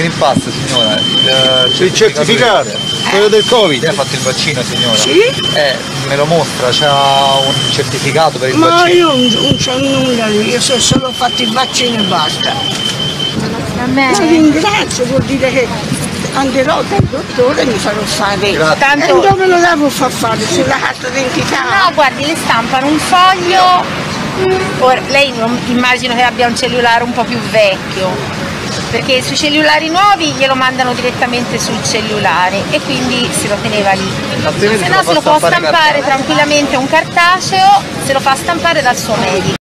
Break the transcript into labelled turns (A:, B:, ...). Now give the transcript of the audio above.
A: Green Pass, signora,
B: il certificato, quello del Covid.
A: Lei ha fatto il vaccino, signora?
C: Sì?
A: Me lo mostra, c'ha un certificato per il
C: Ma
A: vaccino?
C: io non c'ho nulla, io so solo fatto il vaccino e basta.
D: Va
C: Ma
D: bene.
C: ringrazio, vuol dire che andrò dal dottore e mi farò fare.
A: Grazie.
C: E dove lo devo far fare? Sulla carta d'identità?
D: No, guardi, le stampano un foglio. Ora, lei immagino che abbia un cellulare un po' più vecchio, perché sui cellulari nuovi glielo mandano direttamente sul cellulare e quindi se lo teneva lì.
A: Altrimenti
D: Se no se lo può stampare tranquillamente un cartaceo, se lo fa stampare dal suo medico.